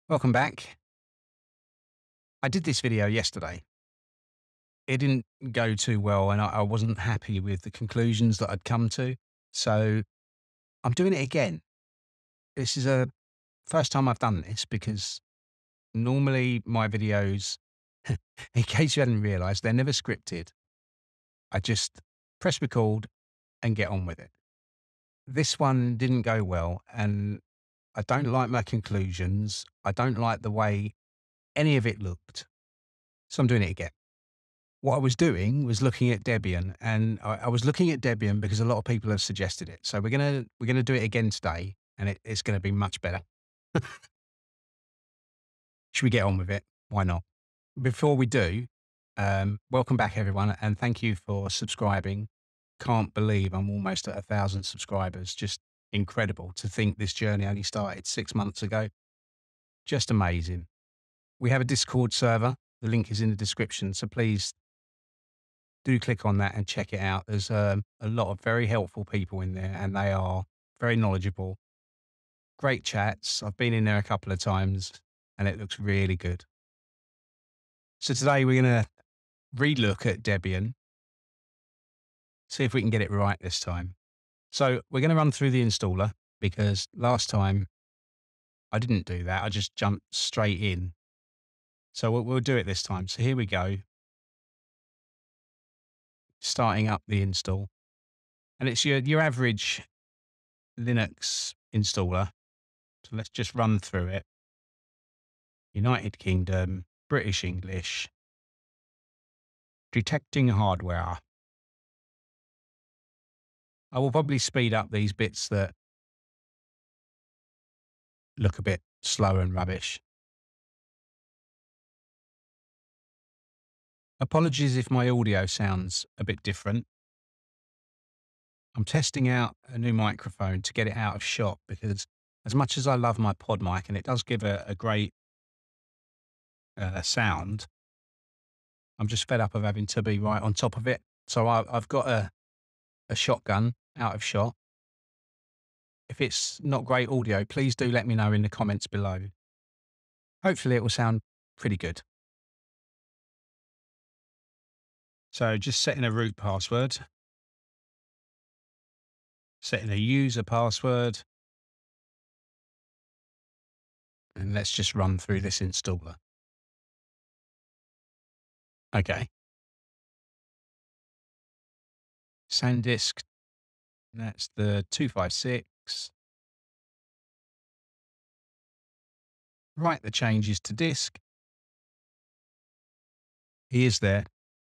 Welcome back. I did this video yesterday. It didn't go too well and I wasn't happy with the conclusions that I'd come to. So I'm doing it again. This is a first time I've done this because normally my videos, in case you hadn't realized, they're never scripted. I just press record and get on with it. This one didn't go well and I don't like my conclusions. I don't like the way any of it looked. So I'm doing it again. What I was doing was looking at Debian, and I was looking at Debian because a lot of people have suggested it. So we're gonna do it again today, and it's gonna be much better. Should we get on with it? Why not? Before we do, welcome back everyone, and thank you for subscribing. Can't believe I'm almost at 1,000 subscribers. Just incredible to think this journey only started 6 months ago. Just amazing. We have a Discord server. The link is in the description, so please do click on that and check it out. There's a lot of very helpful people in there and they are very knowledgeable. Great chats. I've been in there a couple of times and it looks really good. So today we're going to relook at Debian, see if we can get it right this time. So we're going to run through the installer because last time I didn't do that. I just jumped straight in. So we'll do it this time. So here we go. Starting up the install. And it's your average Linux installer. So let's just run through it. United Kingdom, British English, detecting hardware. I will probably speed up these bits that look a bit slow and rubbish. Apologies if my audio sounds a bit different. I'm testing out a new microphone to get it out of shot because as much as I love my pod mic and it does give a great sound, I'm just fed up of having to be right on top of it. So I've got a shotgun out of shot. If it's not great audio, please do let me know in the comments below. Hopefully it will sound pretty good. So just setting a root password, setting a user password, and let's just run through this installer. Okay. SanDisk, that's the 256. Write the changes to disk. He is there,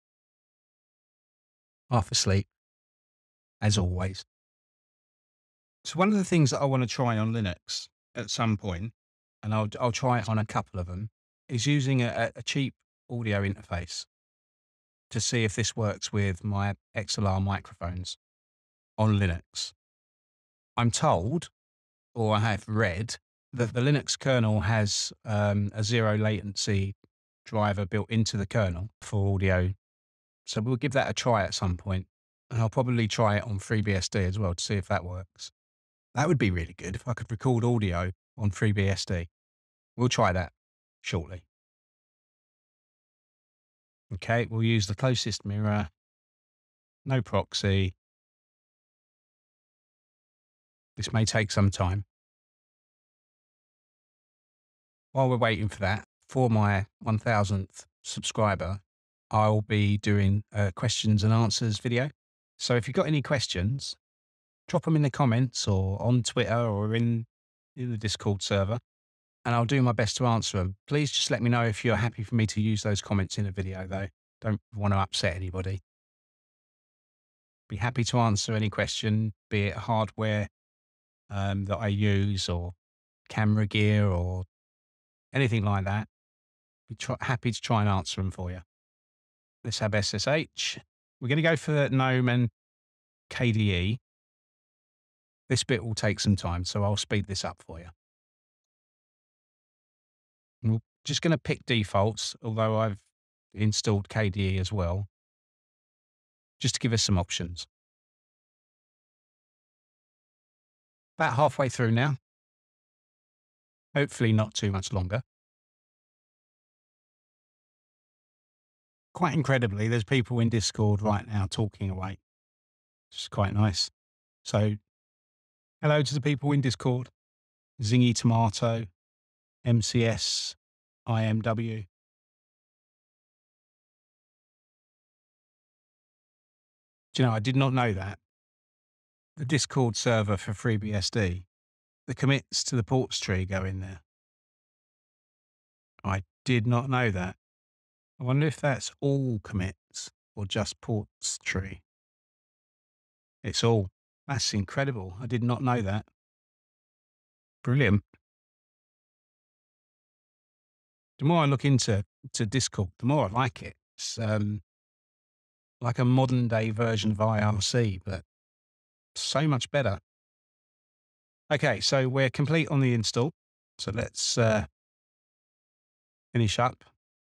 half asleep, as always. So one of the things that I want to try on Linux at some point, and I'll try it on a couple of them, is using a cheap audio interface to see if this works with my XLR microphones on Linux. I'm told, or I have read, that the Linux kernel has a zero latency driver built into the kernel for audio. So we'll give that a try at some point. And I'll probably try it on FreeBSD as well to see if that works. That would be really good if I could record audio on FreeBSD. We'll try that shortly. Okay, we'll use the closest mirror, no proxy. This may take some time. While we're waiting for that, for my 1,000th subscriber, I'll be doing a questions and answers video. So if you've got any questions, drop them in the comments or on Twitter or in the Discord server, and I'll do my best to answer them. Please just let me know if you're happy for me to use those comments in a video though. Don't want to upset anybody. Be happy to answer any question, be it hardware that I use or camera gear or anything like that. Be happy to try and answer them for you. Let's have SSH. We're going to go for GNOME and KDE. This bit will take some time, so I'll speed this up for you. We're just going to pick defaults, although I've installed KDE as well, just to give us some options. About halfway through now. Hopefully not too much longer. quite incredibly, there's people in Discord right now talking away. It's quite nice. So hello to the people in Discord. Zingy Tomato, MCS, IMW. Do you know, I did not know that. The Discord server for FreeBSD, the commits to the ports tree go in there. I did not know that. I wonder if that's all commits or just ports tree. It's all. That's incredible. I did not know that. Brilliant. The more I look into Discord, the more I like it. It's like a modern day version of IRC, but so much better. Okay, so we're complete on the install. So let's finish up.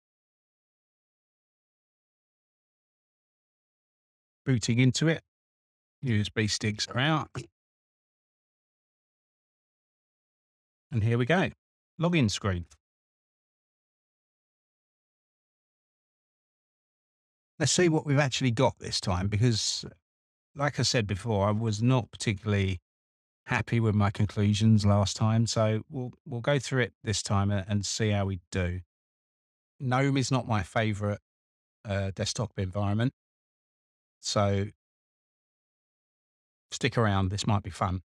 Booting into it. USB sticks are out. And here we go. Login screen. Let's see what we've actually got this time, because like I said before, I was not particularly happy with my conclusions last time. So we'll go through it this time and see how we do. GNOME is not my favorite desktop environment. So stick around. This might be fun.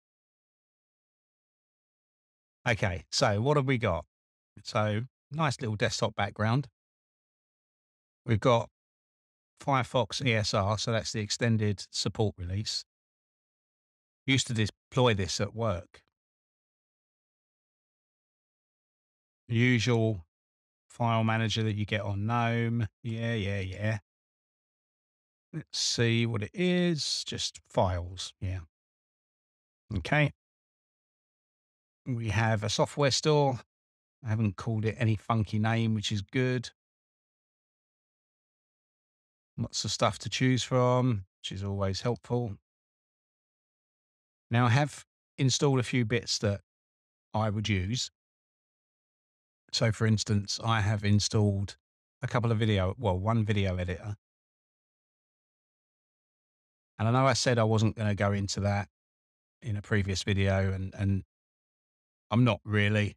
Okay. So what have we got? So nice little desktop background. We've got Firefox ESR. So that's the extended support release. Used to deploy this at work. Usual file manager that you get on GNOME. Yeah. Let's see what it is. Just files. Yeah. Okay. We have a software store. I haven't called it any funky name, which is good. Lots of stuff to choose from, which is always helpful. Now, I have installed a few bits that I would use. So, for instance, I have installed a couple of one video editor. And I know I said I wasn't going to go into that in a previous video, and I'm not really.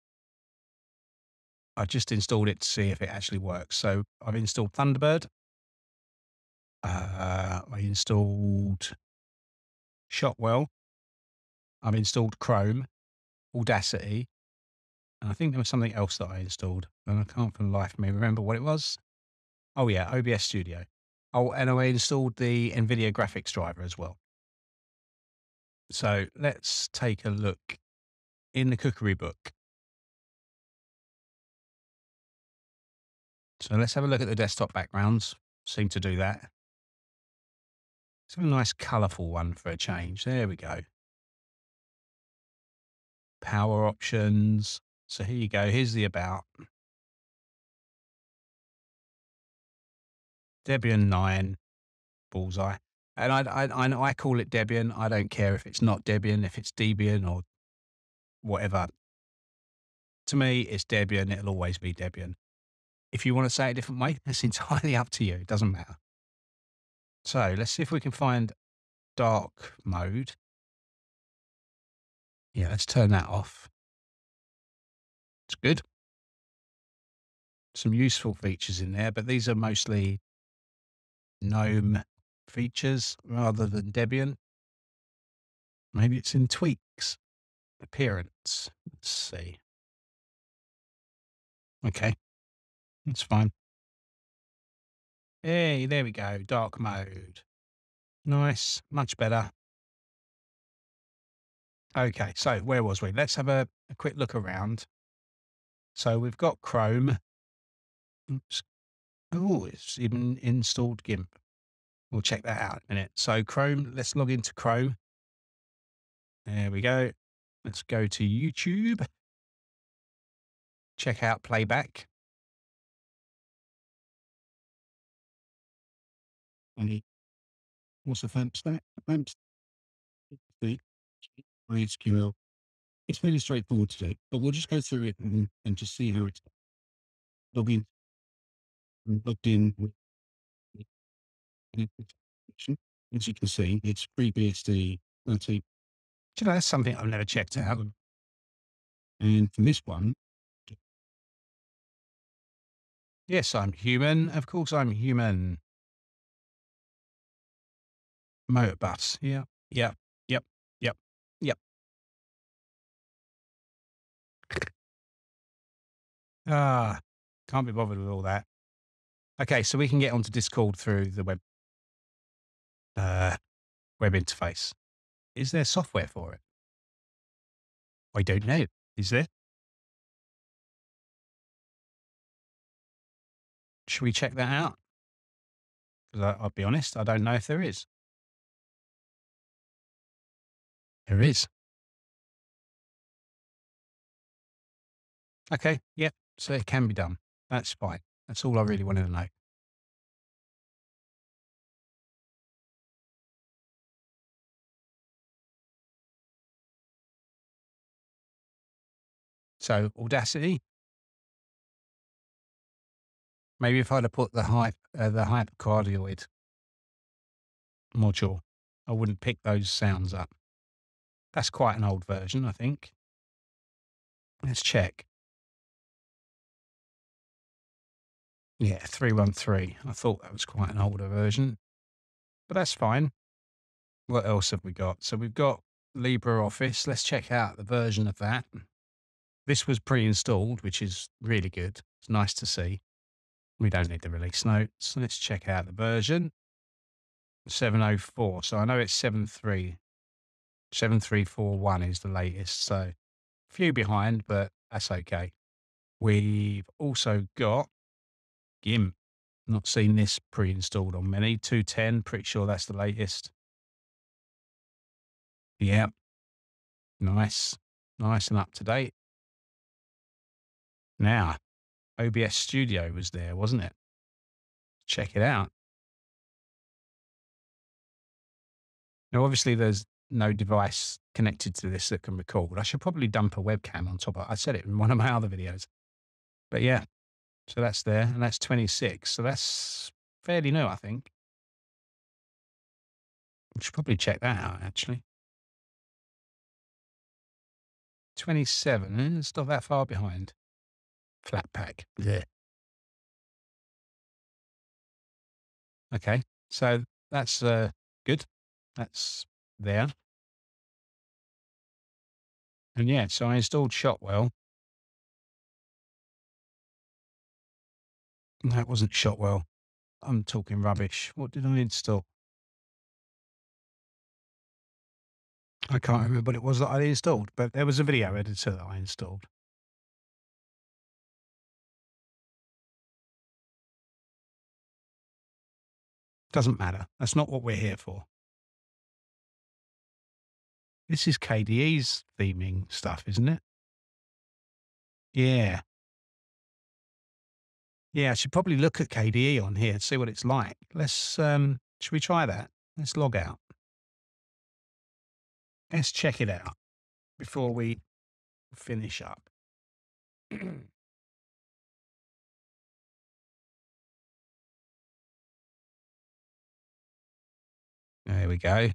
I just installed it to see if it actually works. So I've installed Thunderbird. I installed Shotwell. I've installed Chrome, Audacity, and I think there was something else that I installed, and I can't for the life of me remember what it was. Oh yeah, OBS Studio. Oh, and I installed the NVIDIA graphics driver as well. So let's take a look in the cookery book. So let's have a look at the desktop backgrounds. Seem to do that. It's a nice colourful one for a change. There we go. Power options. So here you go. Here's the about. Debian 9, bullseye. And I call it Debian. I don't care if it's not Debian, if it's Debian or whatever. To me, it's Debian. It'll always be Debian. If you want to say it a different way, that's entirely up to you. It doesn't matter. So let's see if we can find dark mode. Yeah, let's turn that off. It's good. Some useful features in there, but these are mostly GNOME features rather than Debian. Maybe it's in tweaks. Appearance. Let's see. Okay, that's fine. Hey, there we go. Dark mode. Nice. Much better. Okay, so where was we? Let's have a quick look around. So we've got Chrome. Oops. Oh, it's even installed GIMP. We'll check that out in a minute. So Chrome, let's log into Chrome. There we go. Let's go to YouTube. Check out playback. What's the FAMP stack? FAMP stack, MySQL. It's fairly straightforward today, but we'll just go through it and just see how it's login. I'm logged in with information. As you can see, it's FreeBSD 13. Do you know, that's something I've never checked out. And for this one, yes, I'm human. Of course, I'm human. Motor bus. Yeah. Yep. Yep. Yep. Yep. Ah, can't be bothered with all that. Okay, so we can get onto Discord through the uh, web interface. Is there software for it? I don't know. Is there? Should we check that out? Because I'll be honest, I don't know if there is. There is. Okay. Yep. So it can be done. That's fine. That's all I really wanted to know. So Audacity, maybe if I'd have put the hypercardioid module, I wouldn't pick those sounds up. That's quite an old version, I think. Let's check. Yeah, 313. I thought that was quite an older version, but that's fine. What else have we got? So we've got LibreOffice. Let's check out the version of that. This was pre-installed, which is really good. It's nice to see. We don't need the release notes. Let's check out the version. 704. So I know it's 7.3. 7.341 is the latest. So a few behind, but that's okay. We've also got GIMP. Not seen this pre-installed on many. 210, pretty sure that's the latest. Yeah, nice. Nice and up to date. Now, OBS Studio was there, wasn't it? Check it out. Now, obviously, there's no device connected to this that can record. I should probably dump a webcam on top of it. I said it in one of my other videos. But yeah, so that's there, and that's 26. So that's fairly new, I think. We should probably check that out, actually. 27, it's not that far behind. Flat pack. Yeah. Okay, so that's good. That's there. And yeah, so I installed Shotwell. That wasn't Shotwell. I'm talking rubbish. What did I install? I can't remember what it was that I installed, but there was a video editor that I installed. Doesn't matter. That's not what we're here for. This is KDE's theming stuff, isn't it? Yeah. Yeah, I should probably look at KDE on here and see what it's like. Should we try that? Let's log out. Let's check it out before we finish up. There we go.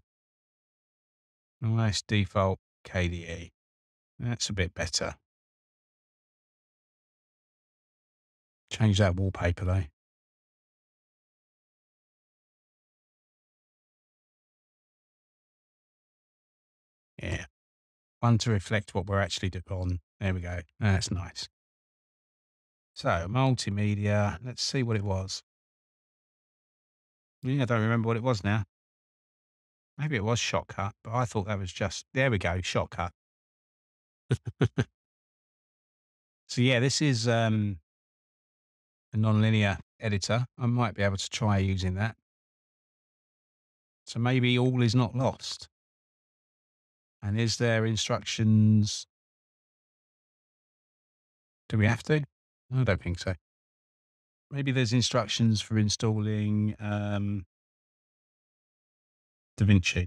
Nice default KDE. That's a bit better. Change that wallpaper though. Yeah. One to reflect what we're actually on. There we go. That's nice. So multimedia. Let's see what it was. Yeah, I don't remember what it was now. Maybe it was Shotcut, but I thought that was just, there we go, Shotcut. So yeah, this is a nonlinear editor. I might be able to try using that. So maybe all is not lost. And is there instructions? Do we have to? I don't think so. Maybe there's instructions for installing DaVinci.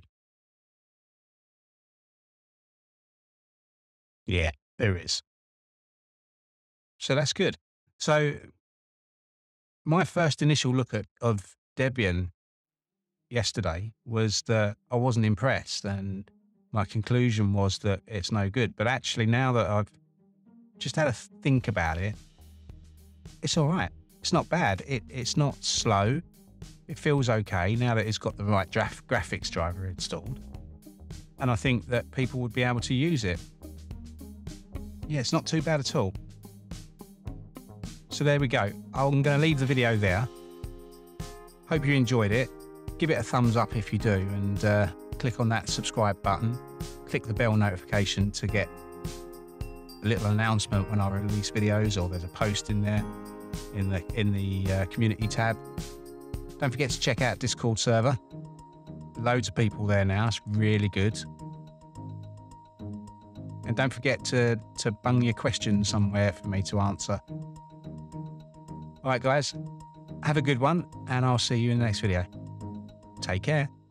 Yeah, there is. So that's good. So My first initial look of Debian yesterday was that I wasn't impressed, and my conclusion was that it's no good. But actually, now that I've just had a think about it, it's all right. It's not bad. It's not slow. It feels okay now that it's got the right graphics driver installed. And I think that people would be able to use it. Yeah, it's not too bad at all. So there we go. I'm going to leave the video there. Hope you enjoyed it. Give it a thumbs up if you do, and click on that subscribe button. Click the bell notification to get a little announcement when I release videos, or there's a post in there in the community tab. Don't forget to check out Discord server. Loads of people there now. It's really good. And don't forget to bung your questions somewhere for me to answer. All right, guys, have a good one, and I'll see you in the next video. Take care.